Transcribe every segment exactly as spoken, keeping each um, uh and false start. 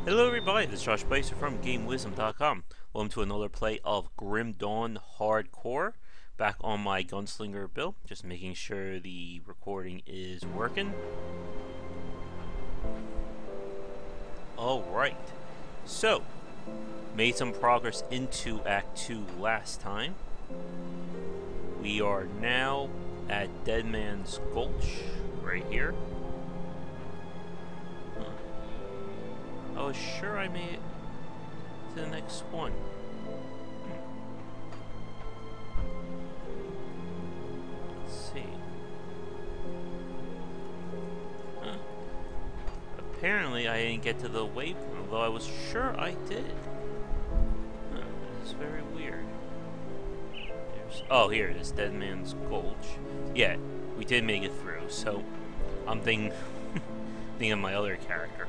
Hello everybody, this is Josh Placer from Game Wisdom dot com. Welcome to another play of Grim Dawn Hardcore. Back on my Gunslinger build, just making sure the recording is working. Alright, so, made some progress into Act two last time. We are now at Dead Man's Gulch, right here. I was sure I made it to the next one. Hmm. Let's see. Huh. Apparently I didn't get to the waypoint, although I was sure I did. Huh. It's very weird. There's, oh, here it is, Dead Man's Gulch. Yeah, we did make it through, so I'm thinking, thinking of my other character.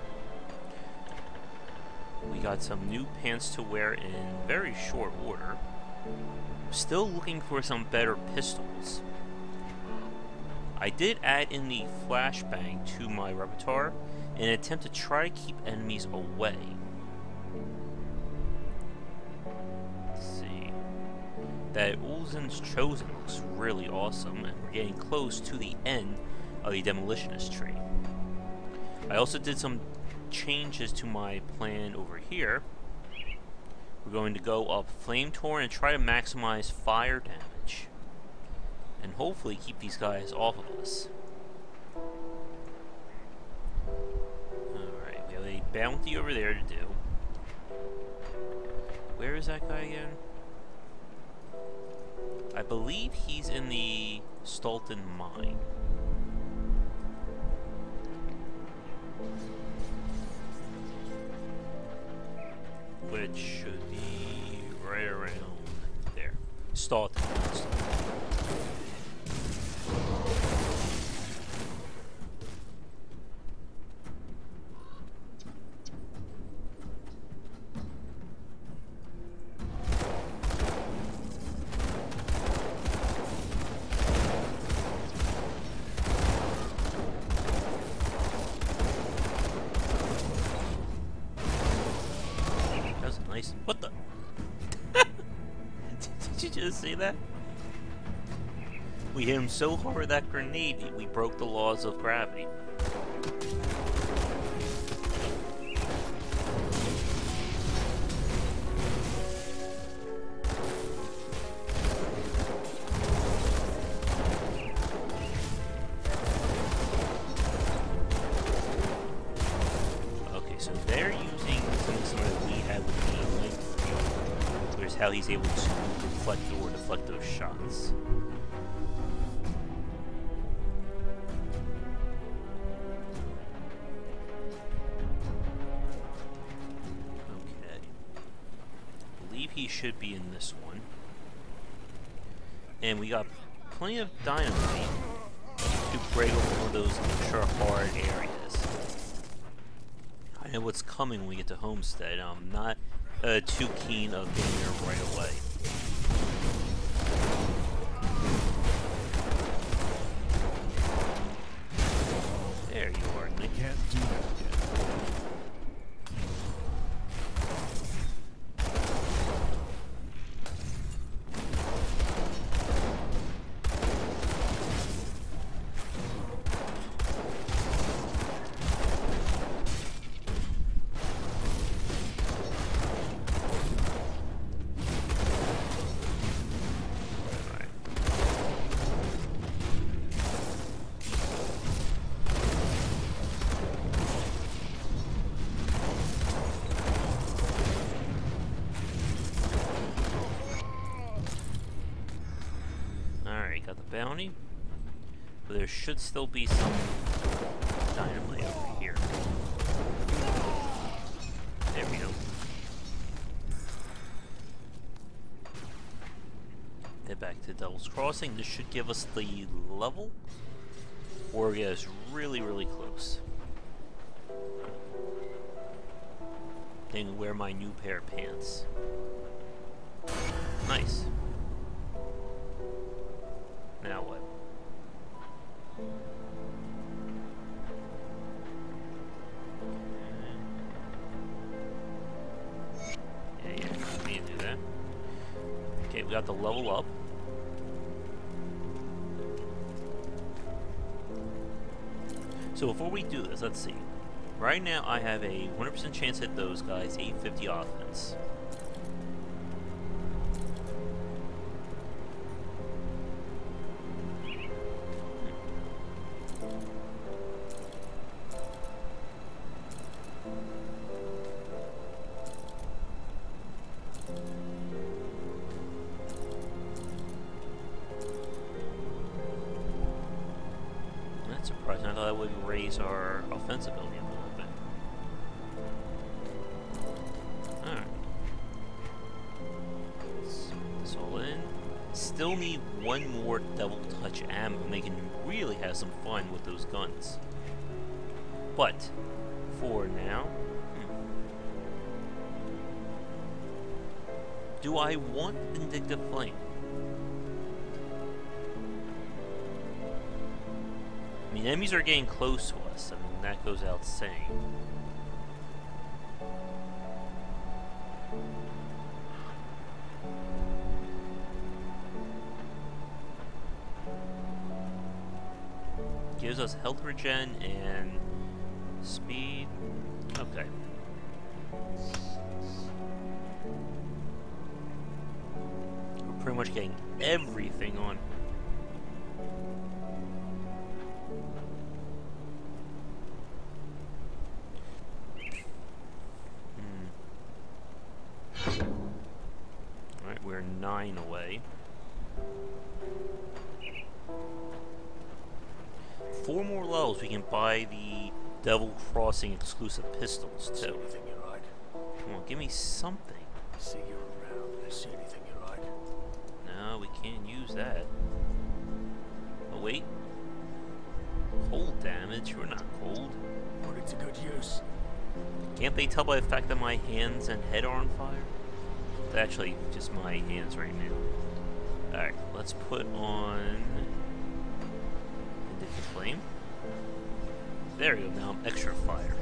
We got some new pants to wear in very short order. Still looking for some better pistols. I did add in the flashbang to my repertoire in an attempt to try to keep enemies away. Let's see. That Ulzen's Chosen looks really awesome, and we're getting close to the end of the demolitionist tree. I also did some changes to my plan over here. We're going to go up Flame Torrent and try to maximize fire damage, and hopefully keep these guys off of us. Alright, we have a bounty over there to do. Where is that guy again? I believe he's in the Stolten Mine. Which should be right around there. Start. What the? Did you just see that? We hit him so hard with that grenade, we broke the laws of gravity. Okay, so they're using some of the we had with the Here's how he's able to deflect or deflect those shots. Okay. I believe he should be in this one. And we got plenty of dynamite to break over one of those ultra hard areas. I know what's coming when we get to Homestead. I'm not Uh, too keen of getting there right away. There you are. I can't do that yet. Got the bounty, but there should still be some dynamite over here. There we go. Head back to Devil's Crossing. This should give us the level, or get us really, really close. And wear my new pair of pants. Nice. Now what? we have to level up. So before we do this, let's see. Right now I have a one hundred percent chance to hit those guys, eight fifty offense. Surprising. I thought that would raise our offensive ability a little bit. Alright. Let's put this all in. Still need one more double touch ammo, and they can really have some fun with those guns. But, for now... Hmm. Do I want Vindictive Flame? I mean, enemies are getting close to us. I mean, that goes out saying. Gives us health regen and speed. Okay. We're pretty much getting everything on. We're nine away. Four more levels, we can buy the Devil Crossing exclusive pistols too. Anything you like? Come on, give me something. See you around. I see anything you like? No, we can't use that. Oh wait. Cold damage? We're not cold. Put it to good use. Can't they tell by the fact that my hands and head are on fire? Actually, just my hands right now. Alright, let's put on Vindictive Flame. There we go, now I'm extra fire.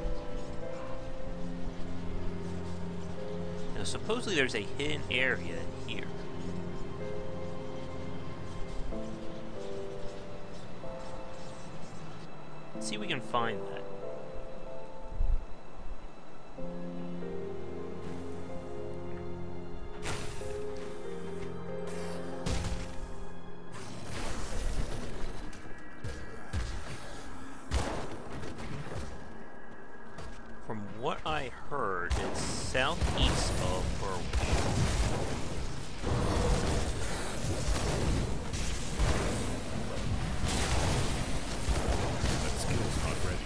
Now supposedly there's a hidden area in here. Let's see if we can find that. From what I heard, it's southeast of Berwick. That skill's not ready.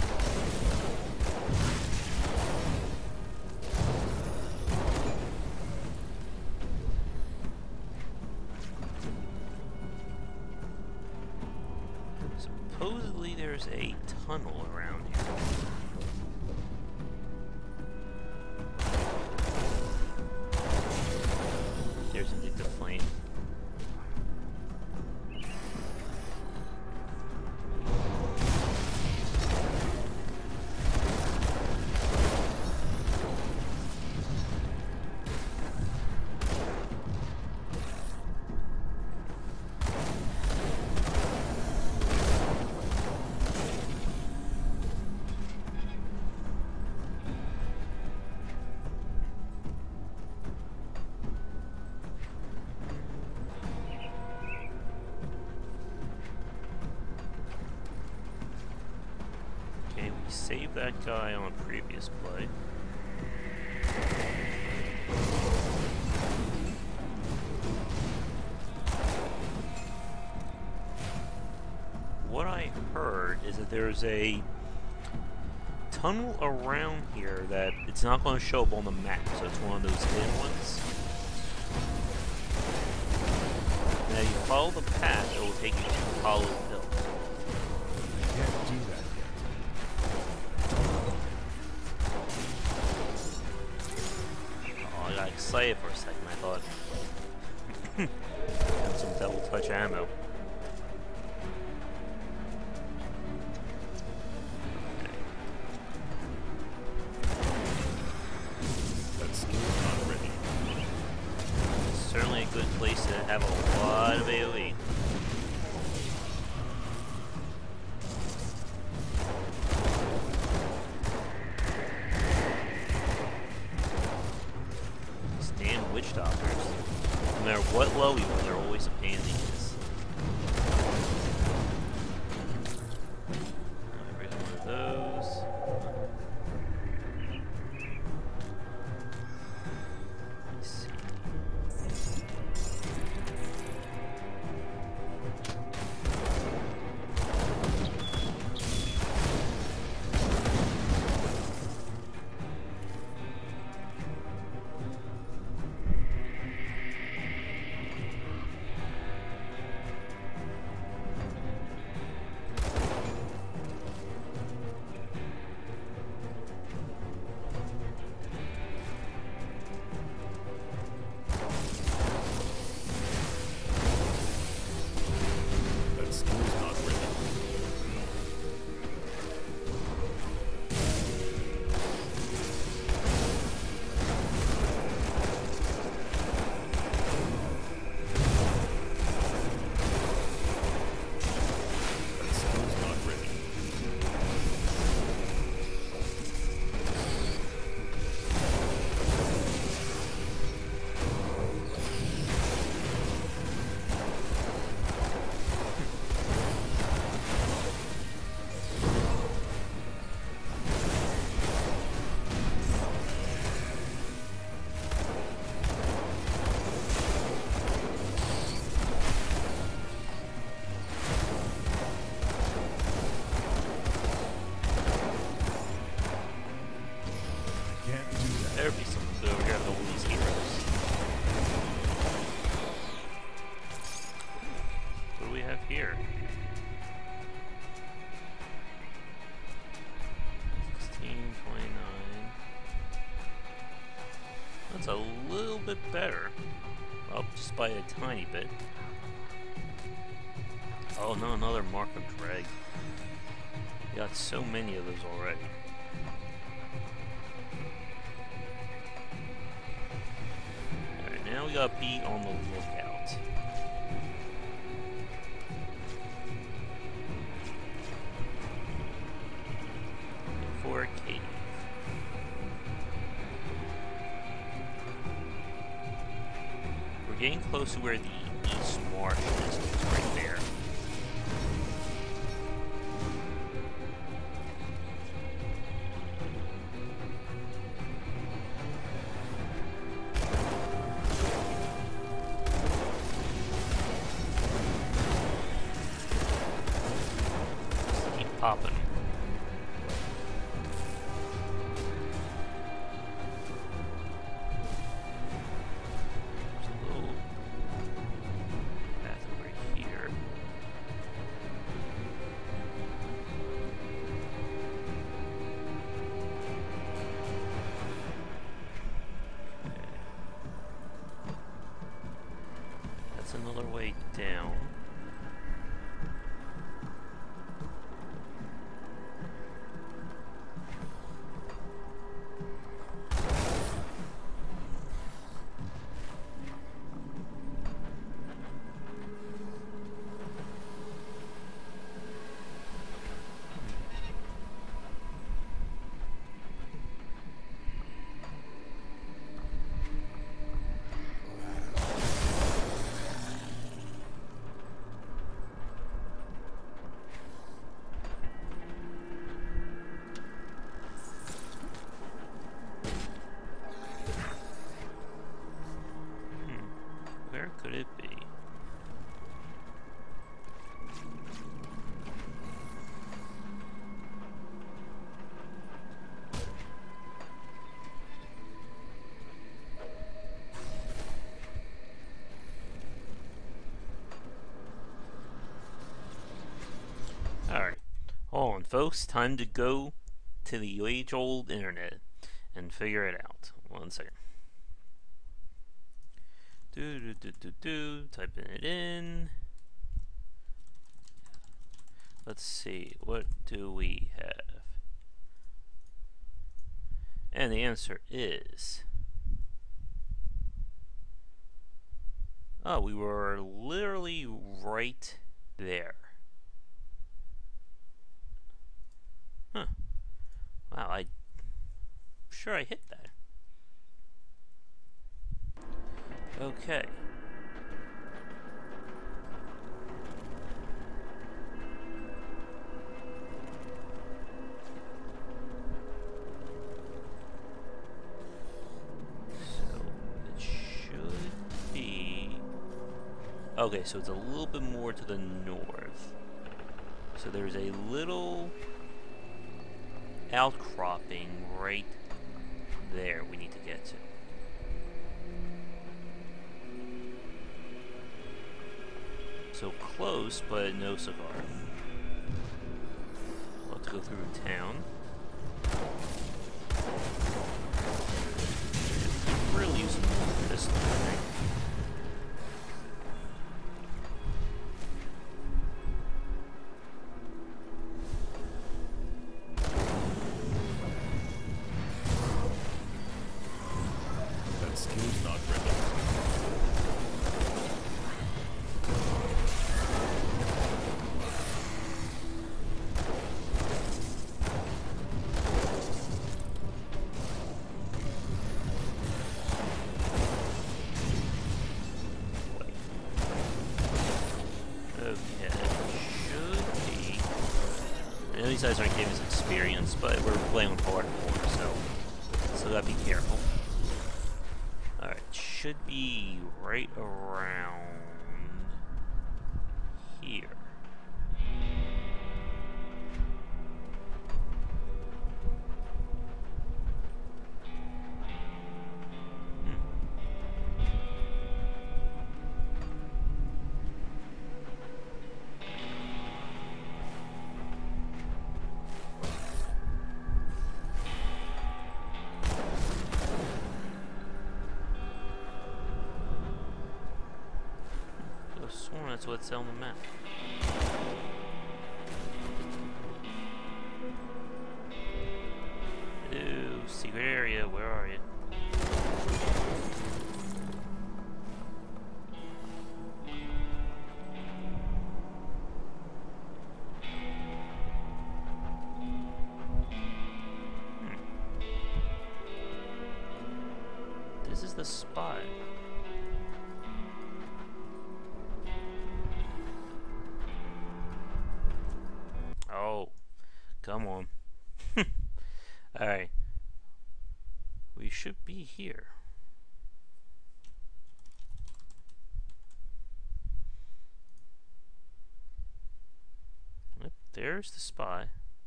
Supposedly there's a tunnel around here. There's Vindictive Flame. Save that guy on previous play. What I heard is that there's a tunnel around here that it's not going to show up on the map, so it's one of those hidden ones. Now you follow the path, it will take you to Hallowed Hill. I can't do that yet. Oh, I got excited for a second. I thought had some double touch ammo. Okay. That skill's not ready. Certainly a good place to gonna have a lot of AoE. These damn witch doctors. No matter what low you are, they're always a pain in the ass. Every one of those. Let's see. That skill's not ready. That skill's not ready. Can't do that. There'd be something good over here with all these heroes. What do we have here? sixteen, twenty-nine. That's a little bit better. Well, just by a tiny bit. Oh no, another Mark of Dreg. We got so many of those already. Alright, now we gotta be on the lookout. Look for a cave. We're getting close to where the East Marsh is. It's right there. Just keep popping. There's a little path over here. Okay. That's another way down. Hmm. Where could it be? Alright. Hold on, folks. Time to go to the age-old internet and figure it out. One second. Do do do do do. Typing it in. Let's see. What do we have? And the answer is Oh, we were literally right there. Huh. Wow, I... sure I hit that. Okay. Okay, so it's a little bit more to the north. So there's a little outcropping right there we need to get to. So close, but no cigar. We'll have to go through town. Really use this thing. These guys aren't giving us experience, but we're playing with hardcore, so still gotta be careful. Alright, should be right around here. That's what's on the map. Ooh, secret area, where are you? Hmm. This is the spot. Come on. Alright. We should be here. Yep, there's the spot.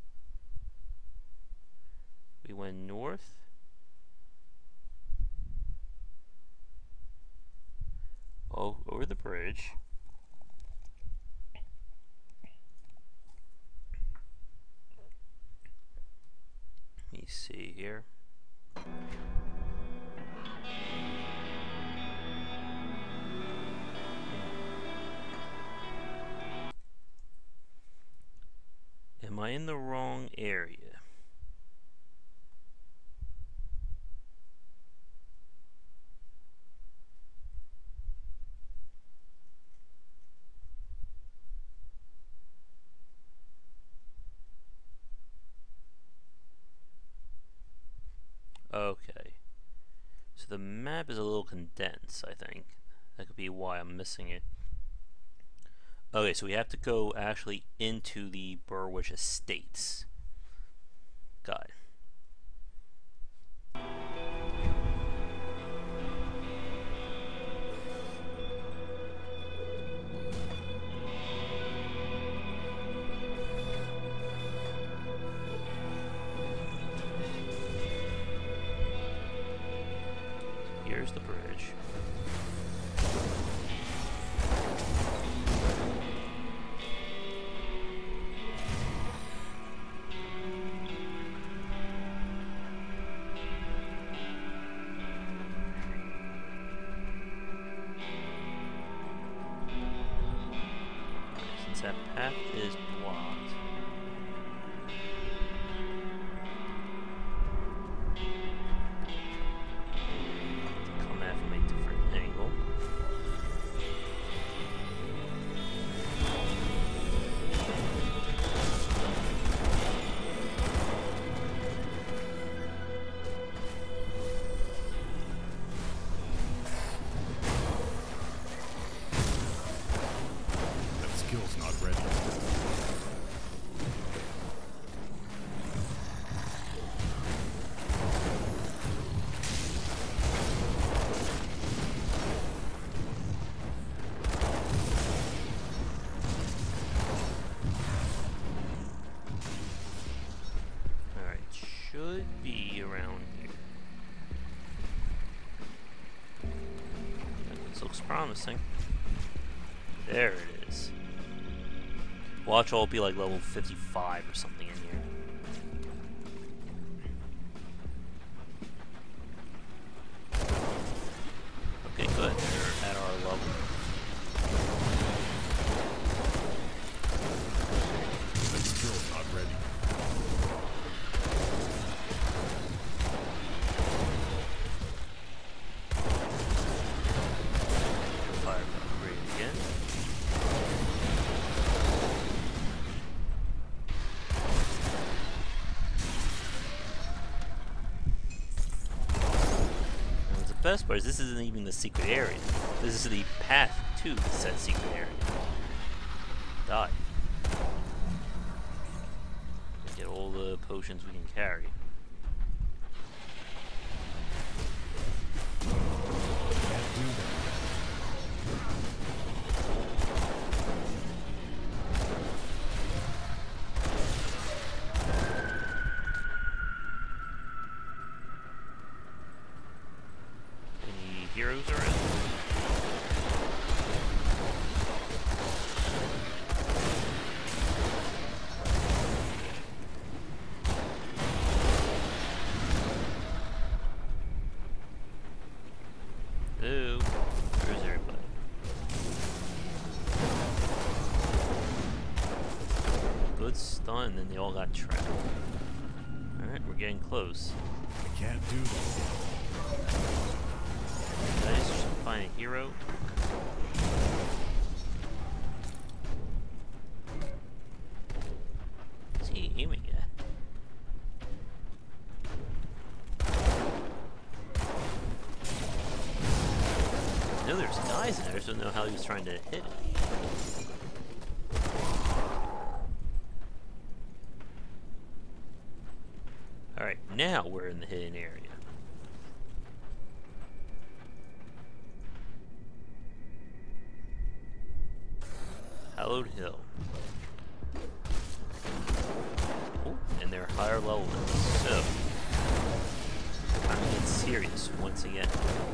We went north. Oh, over the bridge. Let me see here. Am I in the wrong area? Okay, so the map is a little condensed, I think. That could be why I'm missing it. Okay, so we have to go actually into the Burwich Estates. Got it. Here's the bridge. Since that path is blocked, come at from a different angle. promising. There it is. Watch all be like level fifty-five or something in here. Okay, good. They're at our level. But still not ready. Fire upgrade again. And the best part is this isn't even the secret area. This is the path to said secret area. Die. Get all the potions we can carry. Can't do that. Any heroes around? Ooh, where's everybody? Good stun, and then they all got trapped. Alright, we're getting close. I can't do that. Nice, just find a hero. What's he aiming at? I know there's guys in there, I just don't know how he was trying to hit it. Alright, now we're in the hidden area. Hallowed Hill. Oh, and they're higher level than us, so time to get serious once again.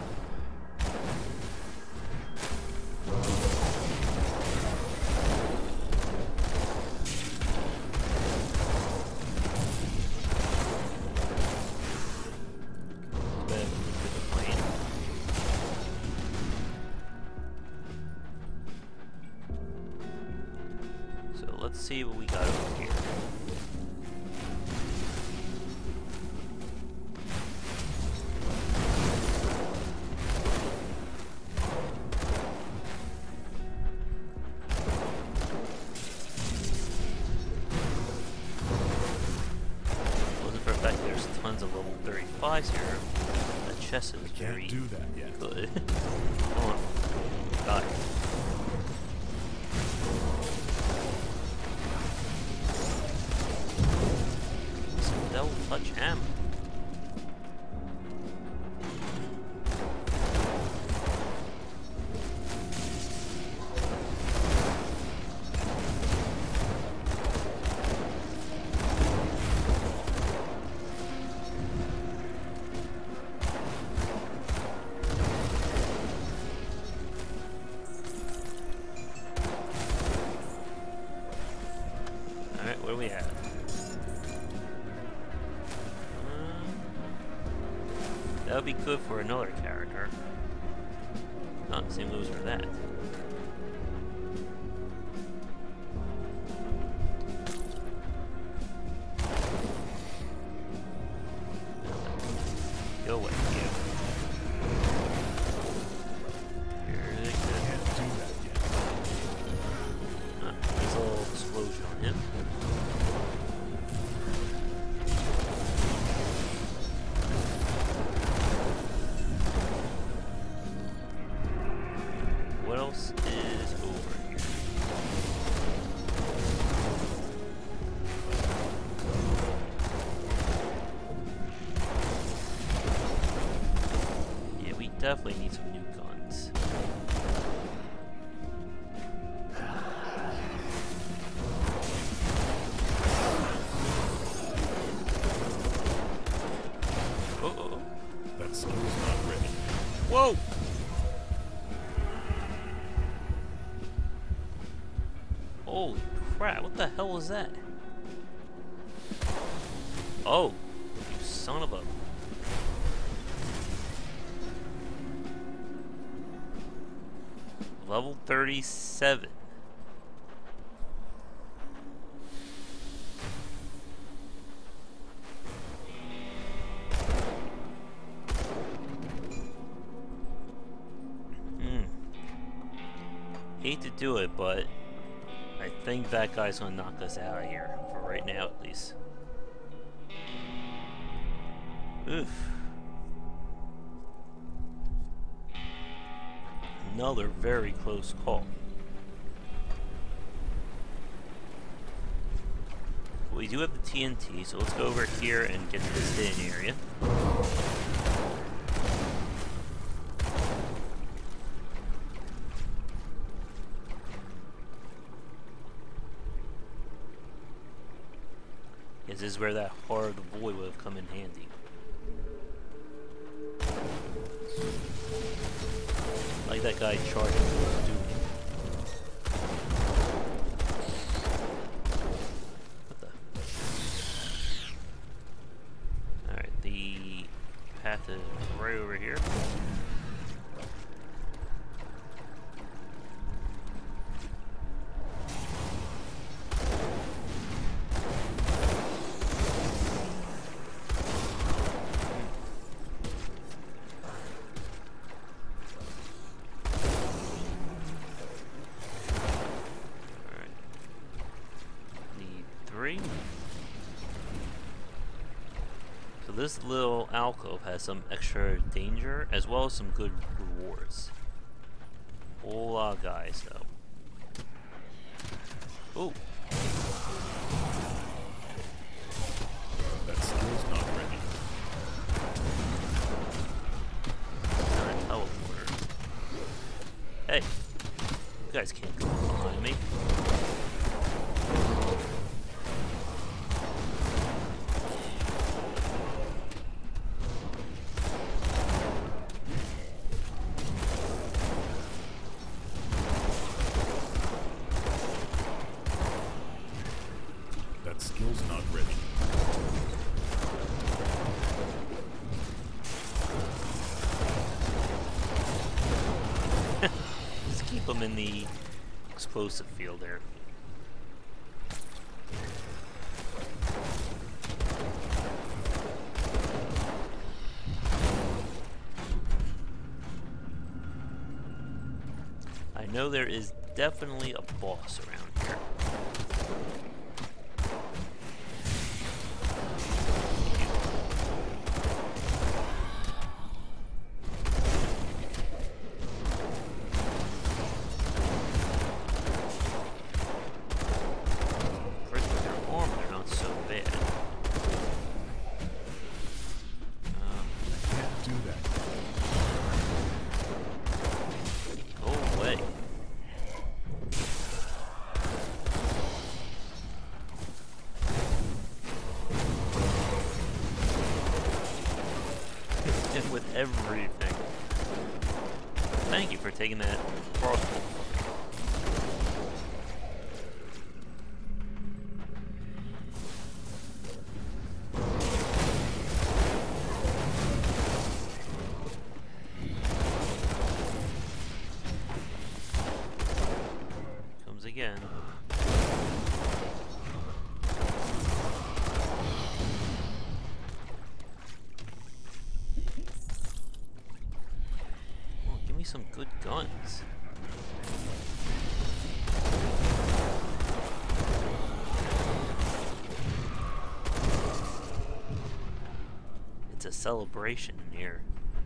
Let's see what we got over here. Wasn't for a fact there's tons of level thirty-fives here. That chest is very Can't do that yet. good. Come on. Got it. Double touch ammo. Alright, what do we have? That would be good for another character. Not the same moves for that. Go away, you. Here they go. Can't do that yet. Ah, nice little explosion on him. What else is over here? Yeah, we definitely need some new guns. Oh, oh, oh. That skill's not ready. Whoa! hell was that? Oh, you son of a... Level thirty-seven. Hmm. Hate to do it, but I think that guy's gonna knock us out of here, for right now at least. Oof. Another very close call. We do have the T N T, so let's go over here and get to this hidden area. Yes, this is where that Heart of the Void would have come in handy. Like that guy charging towards doing. What the? Alright, the path is right over here. So this little alcove has some extra danger as well as some good rewards. Whole lot of guys though. Ooh. That skill's not ready. Not a teleporter. Hey, you guys can't come behind me. Skill's not ready. Just keep them in the explosive field there. I know there is definitely a boss around here. With everything. Thank you for taking that crossbow. Comes again. Some good guns. It's a celebration in here.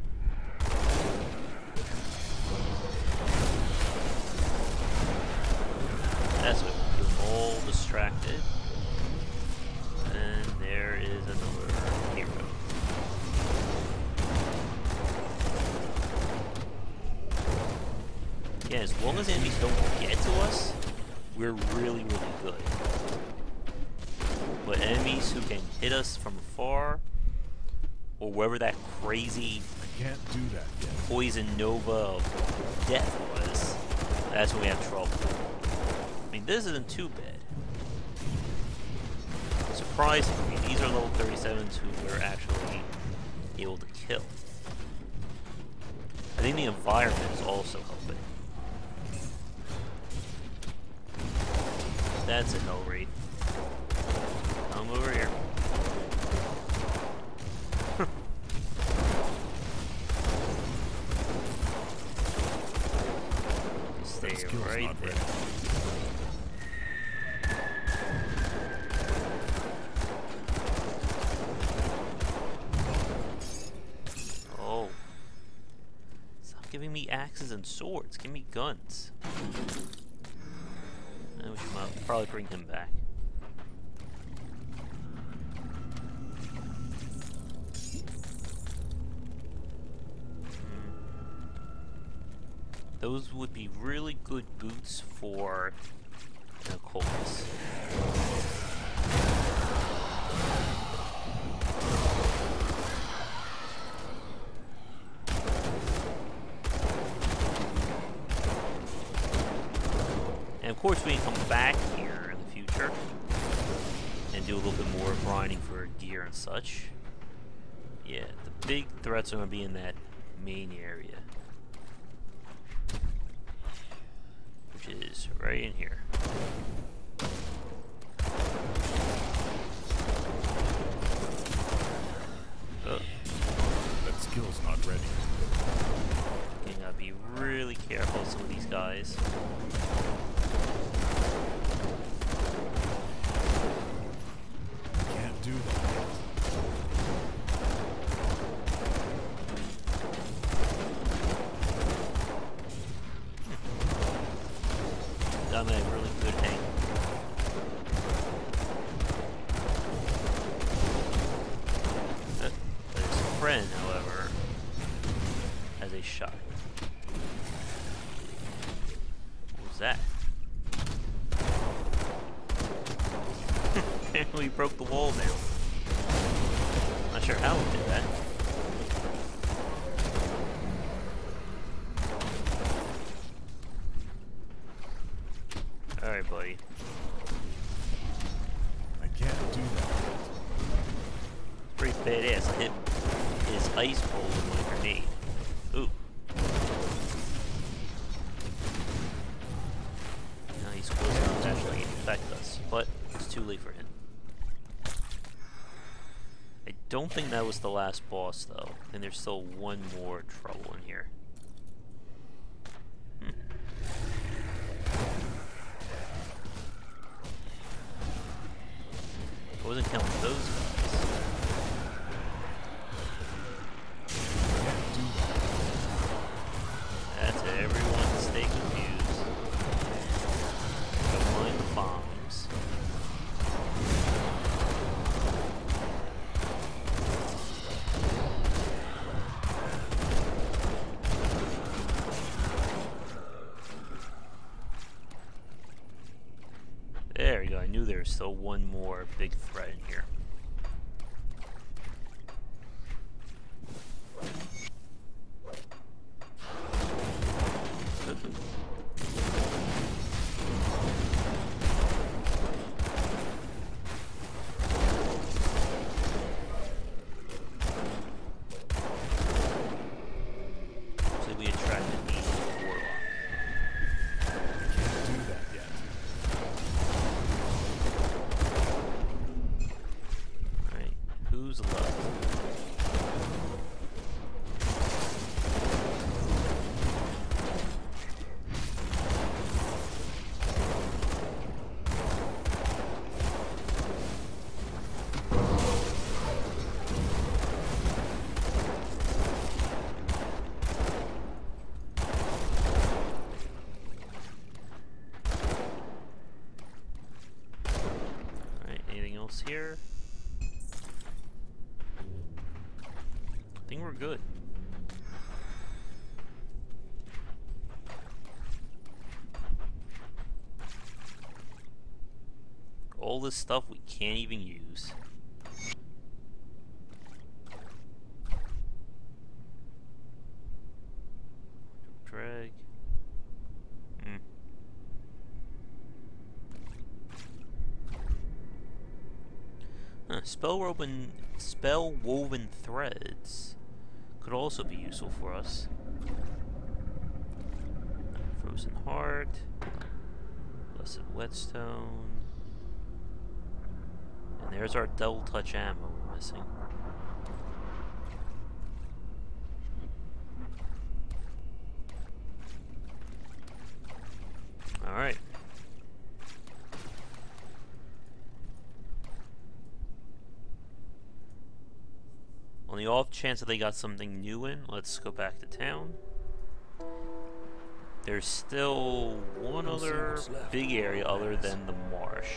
That's what we're all distracted. And there is another hero. Yeah, as long as enemies don't get to us, we're really, really good. But enemies who can hit us from afar, or wherever that crazy I can't do that yet. poison nova of death was, that's when we have trouble. I mean, this isn't too bad. surprisingly, these are level thirty-sevens who we're actually able to kill. I think the environment is also helping. That's a hell rate. Come over here. Stay right there. Oh. Stop giving me axes and swords. Give me guns. And we should probably bring him back. Those would be really good boots for the cultists. And of course we can come back here in the future and do a little bit more grinding for gear and such. Yeah, the big threats are going to be in that main area. Is right in here. Oh. That skill's not ready. Okay, gotta be really careful with some of these guys. Can't do that. I'm at a really good hang. Uh, but his friend, however, has a shot. What was that? Apparently he broke the wall now. Not sure how he did that. Alright, buddy. I can't do that. Pretty badass. I hit his ice pole with my grenade. Ooh. Now he's close enough to actually infect us, but it's too late for him. I don't think that was the last boss, though. And there's still one more trouble in here. I wasn't counting those guys. That's it. Everyone stay confused. Don't mind the bombs. There we go. I knew there was still one more big threat in here. So we attracted the warlock. Can't do that yet. Alright, who's left? Alright, anything else here? I think we're good. All this stuff we can't even use. Drag. Hmm. Spell woven, spell woven threads could also be useful for us. Frozen heart, blessed whetstone, and there's our double touch ammo we're missing. All right. On the off chance that they got something new in, let's go back to town. There's still one other big area other than the marsh.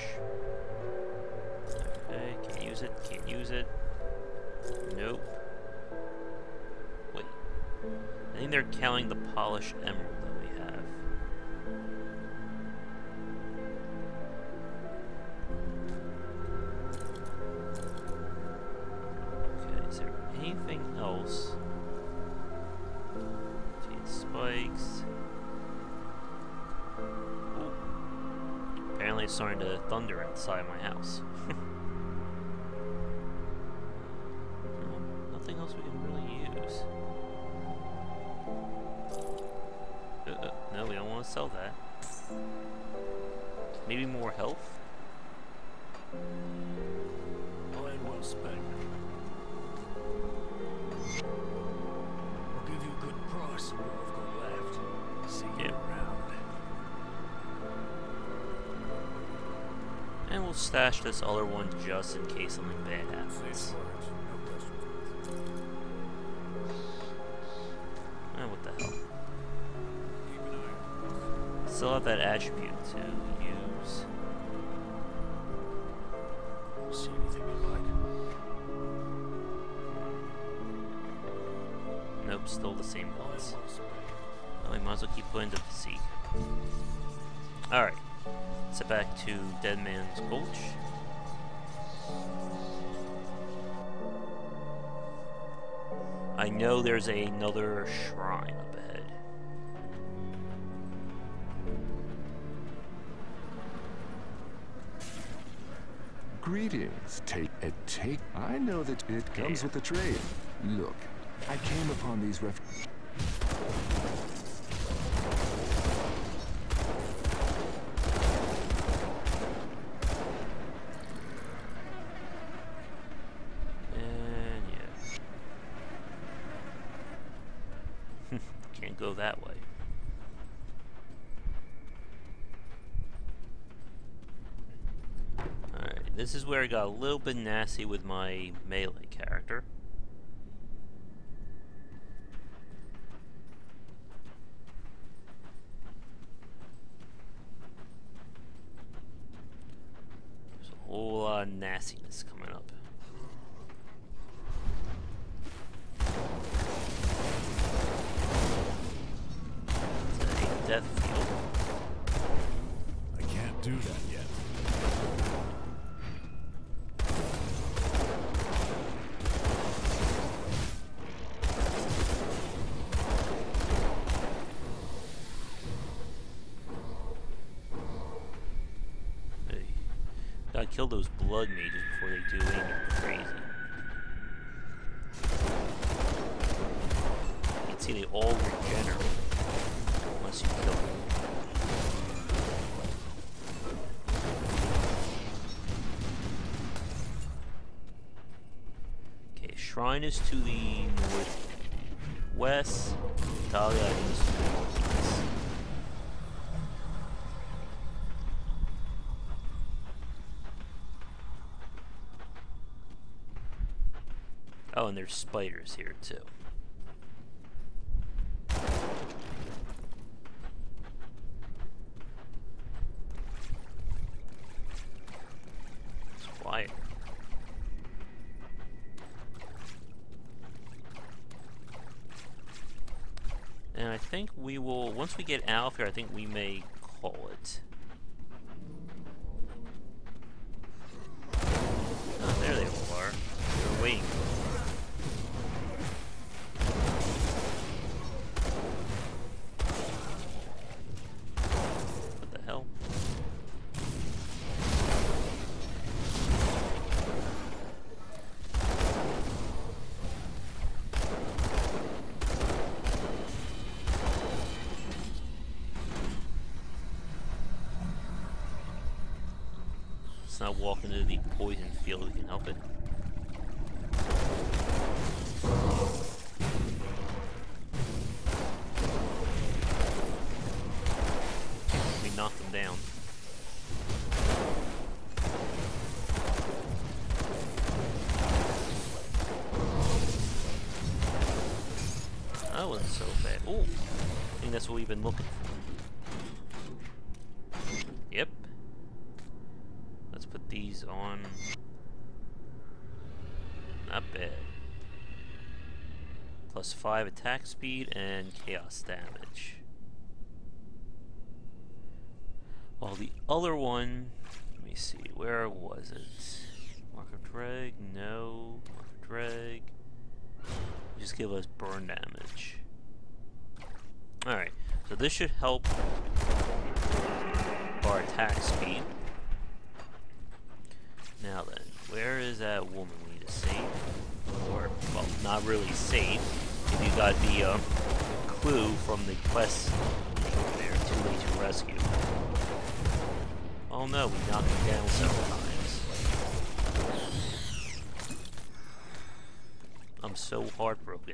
Okay, can't use it, can't use it. Nope. Wait. I think they're counting the polished emerald that we have. Anything else? Jade spikes. Ooh. Apparently it's starting to thunder outside my house. no, nothing else we can really use. Uh, uh, no, we don't want to sell that. Maybe more health? Mine well spent. I'll give you a good price of what I've got left. See you Yep. around. And we'll stash this other one just in case something bad happens. Safe words, no questions. Eh, what the hell. Keep an eye on. Still have that attribute to use. See anything you like? Nope, still the same Mine ones. well spent. Well, we might as well keep putting to physique. Alright, let's head back to Dead Man's Gulch. I know there's another shrine up ahead. Greetings. Take it. Take. I know that it comes Yeah. with the trade. Look, I came upon these ref. And yeah. Can't go that way. Alright, this is where I got a little bit nasty with my melee character. There's a whole lot of nastiness coming up. It's a death field. I can't do that yet. Hey, gotta kill those blood mages before they do anything crazy. You can see they all regenerate once you kill them. Okay, shrine is to the northwest. Talia is to the northeast. Oh, and there's spiders here too. It's quiet. And I think we will, once we get out of here, I think we may call it. Oh, there they all are. They're waiting. What the hell? let's not walk into the poison field. We can help it. We knocked them down. That wasn't so bad. Ooh, I think that's what we've been looking for. Yep. Let's put these on. Not bad. Plus five attack speed and chaos damage. While the other one, let me see, where was it? Mark of Drag, no. Mark of Drag. Just give us burn damage. Alright, so this should help our attack speed. Now then, where is that woman we need to save? Or, well, not really save. If you got the uh, clue from the quest over there, too late to rescue. Oh no, we knocked him down several times. I'm so heartbroken.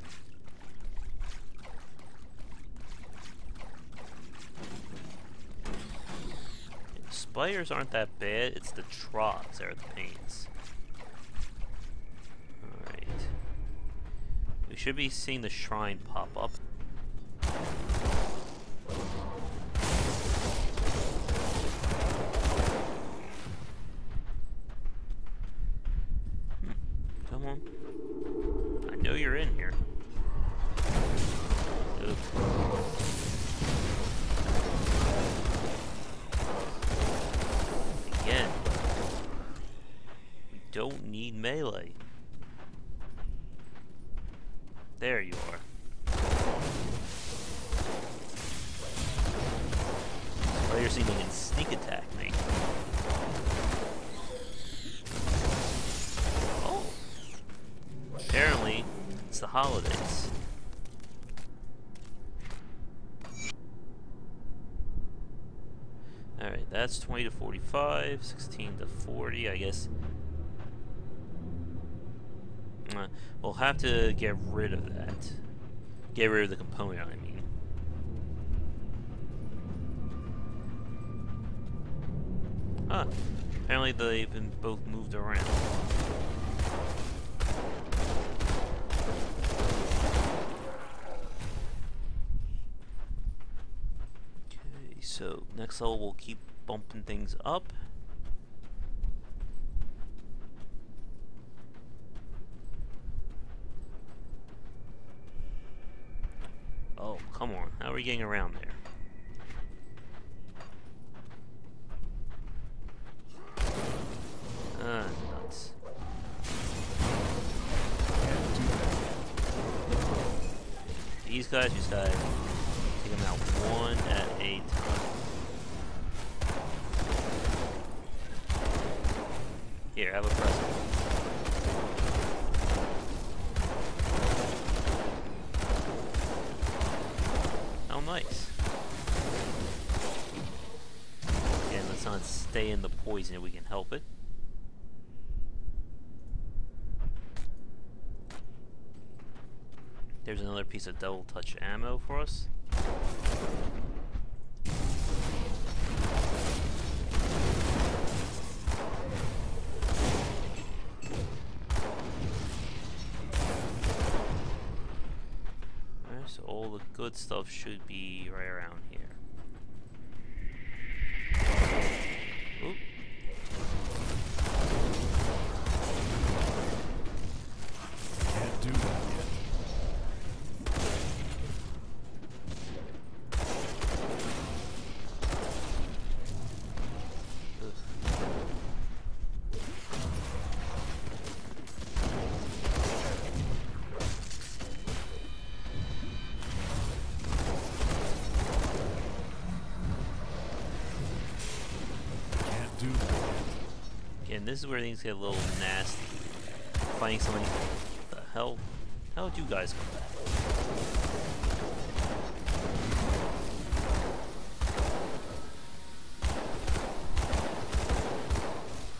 The spiders aren't that bad, it's the trolls that are the pains. Alright. We should be seeing the shrine pop up. Hmm. Come on. I know you're in here. Ugh. Again. We don't need melee. There you are. Spiders seem like they can sneak attack me. Oh. Apparently, it's the holidays. Alright, that's twenty to forty-five, sixteen to forty, I guess. Uh, we'll have to get rid of that. Get rid of the component, I mean. Ah, apparently they've been both moved around. Okay, so next level we'll keep bumping things up. Oh, come on. How are we getting around there? Ah, nuts. These guys, just gotta take them out one at a time. Here, have a present. Oh, nice. Again, let's not stay in the poison if we can help it. There's another piece of double touch ammo for us. Alright, so all the good stuff should be right around here. Oop. Can't do that yet. And this is where things get a little nasty. Finding something. What the hell? How did you guys come back?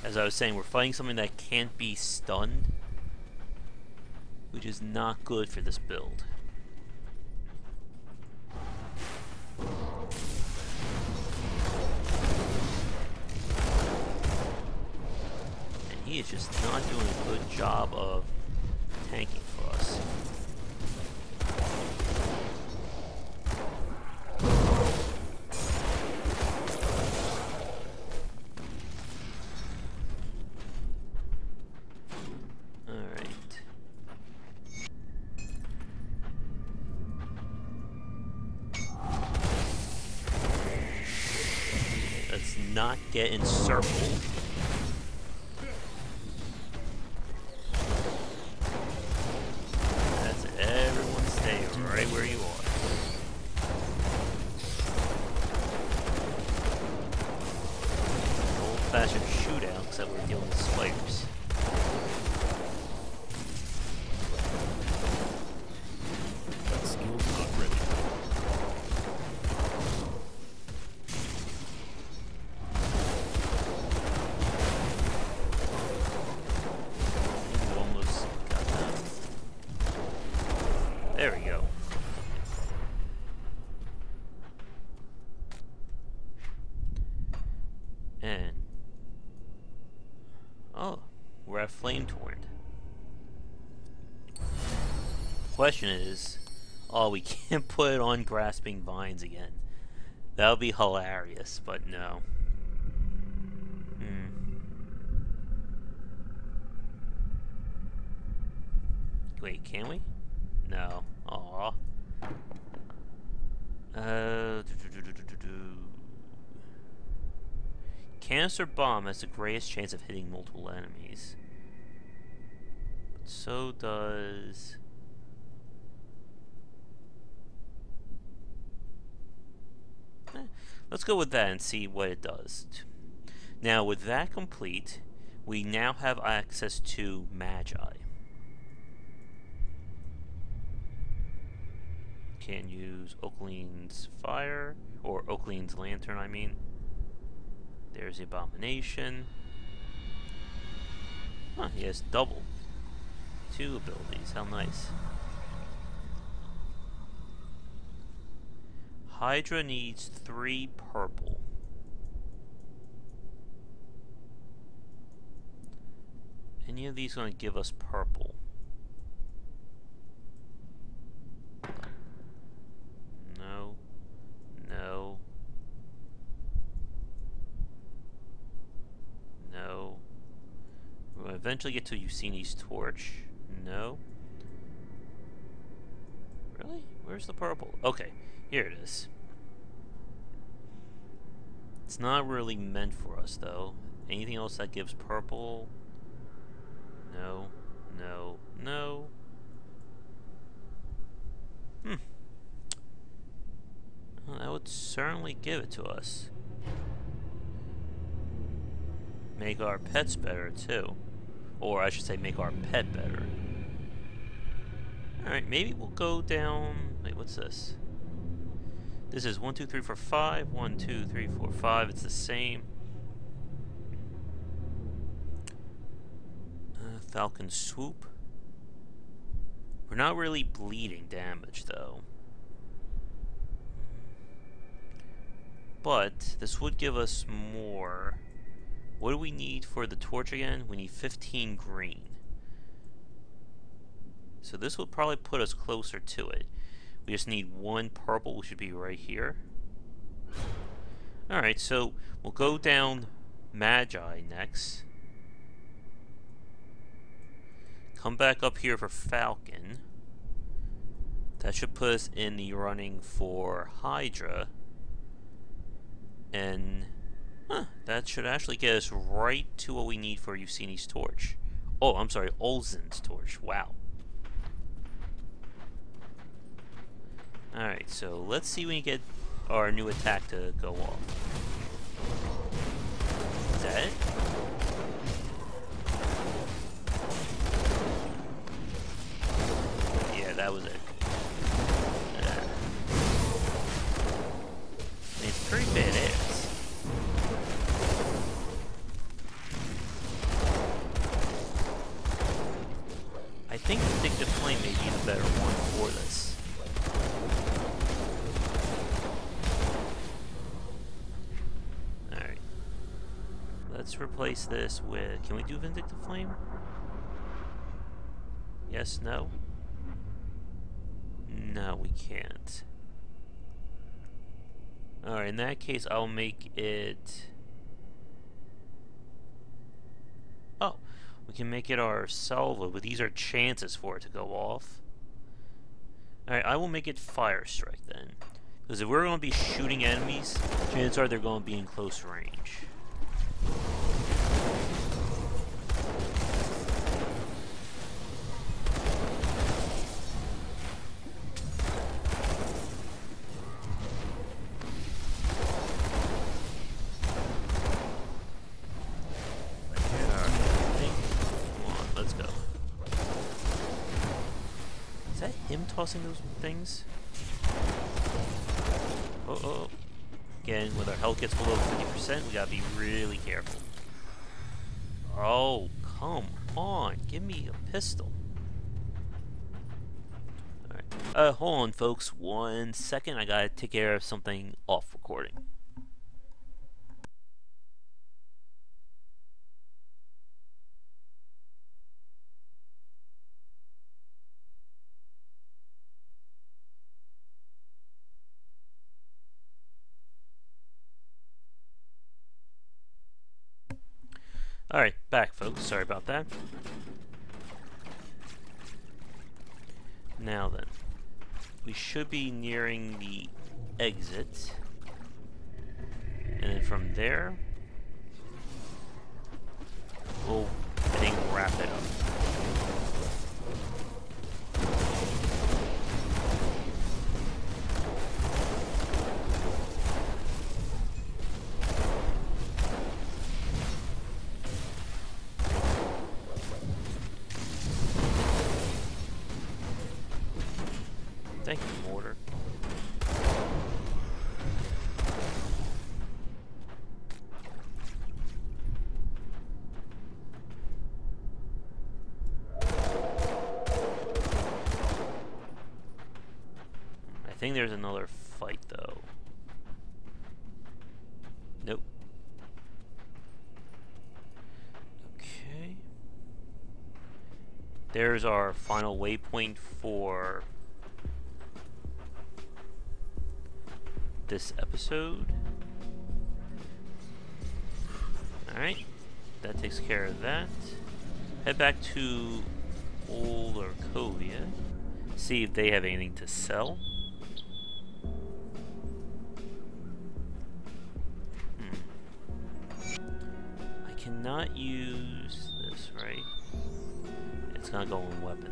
As I was saying, we're fighting something that can't be stunned, which is not good for this build. And he is just not doing a good job of tanking for us. Not get encircled. That's it. Everyone stay right where you are. Old-fashioned shootout, except we're dealing with spiders. That skill's not ready. There we go. And oh, we're at Flame Torrent. Question is, oh, we can't put it on Grasping Vines again. That would be hilarious, but no. Hmm. Wait, can we? No. Aww. Uh, do, do, do, do, do, do. Canister bomb has the greatest chance of hitting multiple enemies. But so does... Eh, let's go with that and see what it does. Now, with that complete, we now have access to Magi. Can't use Oakleen's fire, or Oakleen's lantern, I mean. There's the Abomination. Huh, he has double. Two abilities, how nice. Hydra needs three purple. Any of these gonna give us purple? No. No. No. We're gonna eventually get to Yusini's torch. No. Really? Where's the purple? Okay, here it is. It's not really meant for us, though. Anything else that gives purple? No. No. No. Hmm. Well, that would certainly give it to us. Make our pets better, too. Or I should say make our pet better. Alright, maybe we'll go down... Wait, what's this? This is one, two, three, four, five. one, two, three, four, five. It's the same. Uh, Falcon Swoop. We're not really bleeding damage, though. But this would give us more. What do we need for the torch again? We need fifteen green. So this will probably put us closer to it. We just need one purple, which should be right here. Alright, so we'll go down Magi next. Come back up here for Falcon. That should put us in the running for Hydra. And huh, that should actually get us right to what we need for Yusini's torch. Oh, I'm sorry, Olzen's torch. Wow. Alright, so let's see when we get our new attack to go off. Is that it? Yeah, that was it. Yeah. It's pretty badass. for this. Alright. Let's replace this with... Can we do Vindictive Flame? Yes, no? No, we can't. Alright, in that case, I'll make it... Oh, we can make it our salvo, but these are chances for it to go off. Alright, I will make it Fire Strike then. Because if we're going to be shooting enemies, chances are they're going to be in close range. Tossing those things. Oh, oh, again, when our health gets below fifty percent, we gotta be really careful. Oh, come on, give me a pistol. Alright, uh, hold on, folks, one second. I gotta take care of something off recording. Alright, back folks, sorry about that. Now then, we should be nearing the exit. And then from there, we'll, I think, wrap it up. Thank you, mortar. I think there's another fight, though. Nope. Okay. There's our final waypoint for this episode. Alright, that takes care of that. Head back to Old Arcovia, see if they have anything to sell. Hmm. I cannot use this, right? It's gonna go in weapons.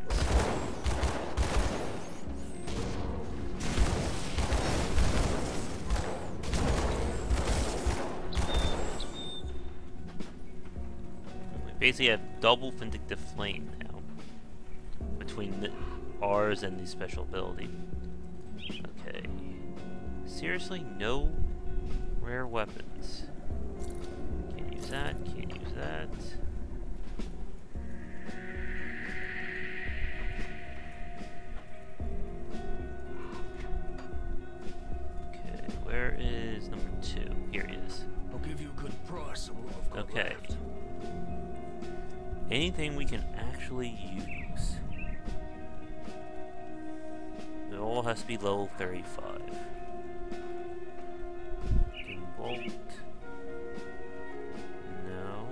Basically have double Vindictive Flame now between the ours and the special ability. Okay. Seriously, no rare weapons. Can't use that, can't use that. Okay, where is number two? Here he is. I'll give you a good price on what I've got Okay. left. Anything we can actually use. It all has to be level thirty-five. Bolt. No.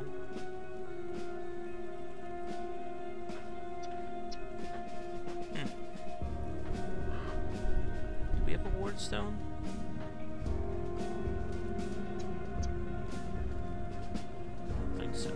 Hmm. Do we have a ward stone? I think so.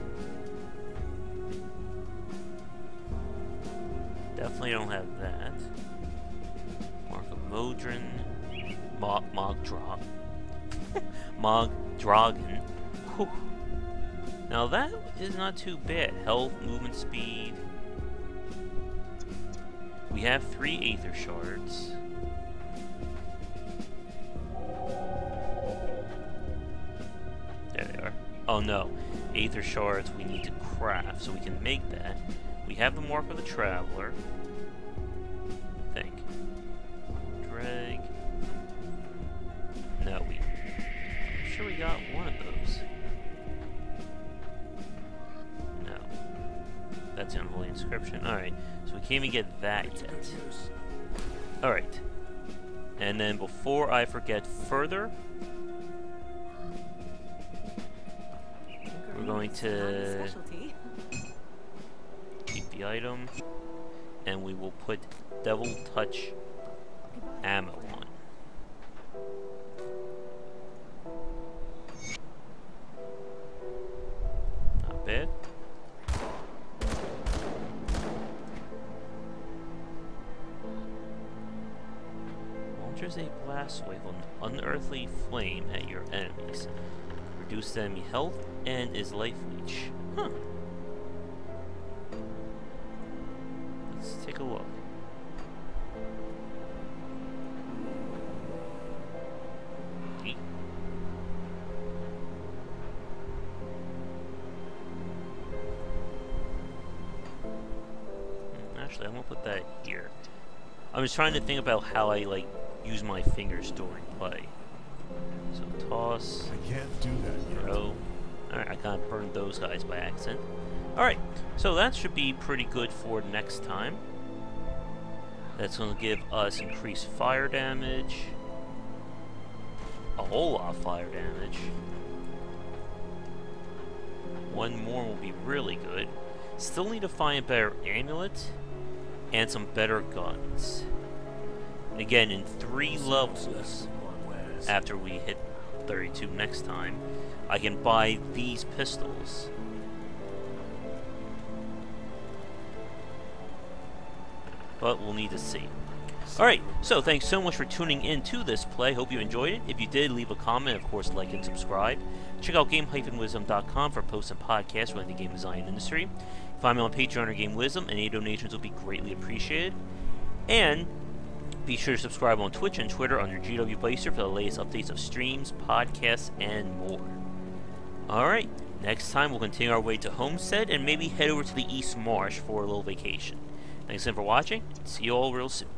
Definitely don't have that. Mark of Modron. Mog, Mog Drop. Mog Dragon. Whew. Now that is not too bad. Health, movement speed. We have three Aether Shards. There they are. Oh no. Aether Shards we need to craft, so we can make that. We have the Mark of the Traveler. Alright, so we can't even get that yet. Alright. And then before I forget further, we're going to keep the item, and we will put Devil Touch ammo on. Not bad. Launches a blast wave of unearthly flame at your enemies. Reduces enemy health and is life leech. Huh. Let's take a look. Eat. Actually, I'm gonna put that here. I was trying to think about how I like use my fingers during play. So toss. I can't do that yet. Throw. Alright, I kind of burned those guys by accident. Alright, so that should be pretty good for next time. That's going to give us increased fire damage. A whole lot of fire damage. One more will be really good. Still need to find a better amulet and some better guns. Again, in three levels, after we hit thirty-two next time, I can buy these pistols. But we'll need to see. Alright, so thanks so much for tuning in to this play. Hope you enjoyed it. If you did, leave a comment. Of course, like and subscribe. Check out game wisdom dot com for posts and podcasts related to the game design industry. Find me on Patreon or Game Wisdom, and any donations will be greatly appreciated. And be sure to subscribe on Twitch and Twitter under G W Blazer for the latest updates of streams, podcasts, and more. Alright, next time we'll continue our way to Homestead and maybe head over to the East Marsh for a little vacation. Thanks again for watching. See you all real soon.